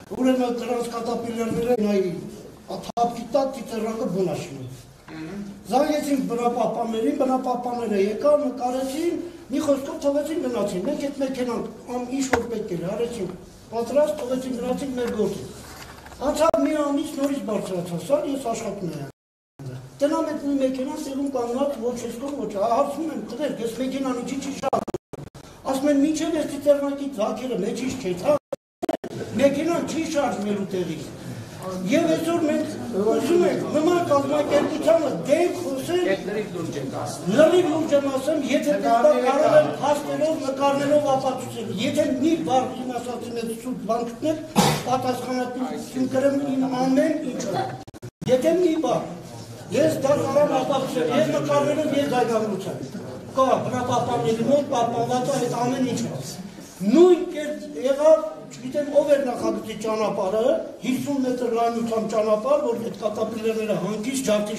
ուրեմն դրանց կատապիլերները նայի թափքի տակ ծիծեռակը բնաշին։ Զանգեցին բնապահպանները եկան, նկարեցին, մի խոսքով թողեցին գնացին։ Մենք այդ մեքենան ինչ որ պետք էր, արեցին պատրաստ, թողեցին գնացին մեր գործին։ Անցավ մի ամիս նորից բարձրացա, սա ես աշխատում եմ։ Տնամ այդ մի մեքենան տեղում կանգնած ոչ էսքով ոչ, հարցնում եմ, տղեր, ես մեքենան ինչի չի շահում։ Ասում են մինչև ես ծիծեռնակի ձագերը մեջից չէ, մեքենան չի շարժվելու տեղից։ Եվ այսօր մենք ուզում ենք նման կազմակերպությանը դեմ խոսել, լրիվ լուրջ եմ ասեմ, եթե կարող եմ փաստերով, նկարներով ապացուցել, եթե մի բառ իմ ասածի մեջ ցույց բան գտնել, պատասխանատվություն կրեմ իմ ամեն ինչով։ Եթե մի բառ, ես դա կարող ապացուցել, ես նկարներով ես զայգավորության, կա բնապահպանների մոտ պահպանված է այդ ամեն ինչը։ Նույն կերպ եղավ, չգիտեմ ով էր նախագծի ճանապարհը, 50 մետր լայնությամբ ճանապարհ, որ այդ կատապիլերները հանգիստ ջարդի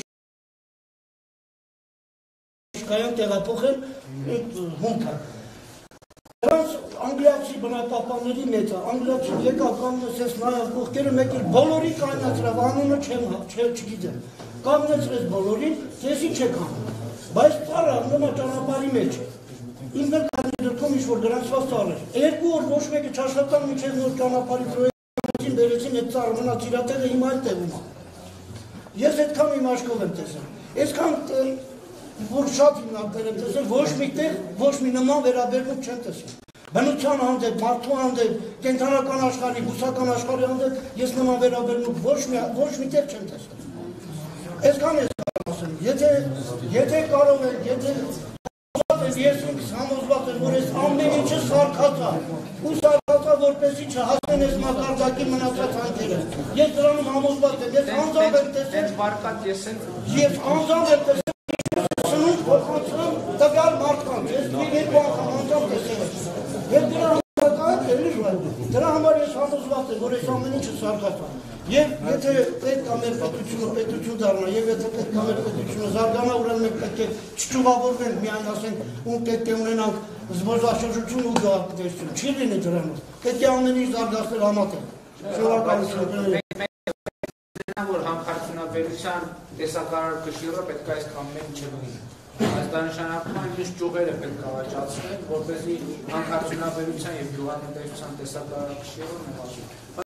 կայան տեղափոխել այդ հունքը։ Դրանց անգլիացի բնապահպանների մեծը, անգլիացին եկավ կանգնեց ես նայավ կողքերը մեկ էլ բոլորի կայնացրավ, անունը չգիտեմ, կանգնեցրեց բոլորին, ես ինչ եք անում, բայց ծառը նոմա ճանապարհի մեջ Իմ դրքում ինչ-որ գրանցված ծառ էր, 2 օր ոչ մեկը չաշխատան մինչև նոր ճանապարհի պրոյեկտին բերեցին այդ ծառը մնաց իր տեղը հիմա այլ տեղում է։ Ես այդքան իմ աչքով եմ տեսել, այսքան որ շատ հիմնարկներ եմ տեսել, ոչ մի տեղ, ոչ մի նման վերաբերմունք չեմ տեսել։ Բնության հանդեպ, մարդու հանդեպ, կենդանական աշխարհի, բուսական աշխարհի հանդեպ ես նման վերաբերմունք ոչ մի տեղ չեմ տեսել։ Այսքան ես ասեմ, եթե կարող եք, եթե ես ինքս համոզված եմ, որ ես ամեն ինչը սարքած է, ու սարքած է, որպեսզի չհասնեն այս մակարդակի մնացած հանքերը։ Ես դրանում համոզված եմ, ես անձամբ եմ տեսել, ես անձամբ եմ տեսել, սնունդ փոխանցում տվյալ մարդկանց, ես մի երկու անգամ անձամբ տեսել եմ։ Եվ դրա համար ես համոզված եմ, որ ես ամեն ինչը սարքած է։ Եվ եթե պետք է մեր պետությունը պետություն դառնա, եւ եթե պետք է մեր պետությունը զարգանա, ուրեմն մենք պետք է չճուղավորվենք, միայն ասենք, ու պետք է ունենանք զբոսաշրջություն ու գաղափարություն։ Չի լինի դրանով։ Պետք է ամեն ինչ զարգացնել համատեղ։ Շնորհակալություն։ Որ հանքարդյունաբերության տեսակարար կշիռը պետք է այսքան մեծ չլինի։ Այս դա նշանակում է միշտ ճյուղերը պետք է աճացնել, որպեսզի հանքարդյունաբերության եւ գյուղատնտեսության տեսակարար կշիռը նվազի։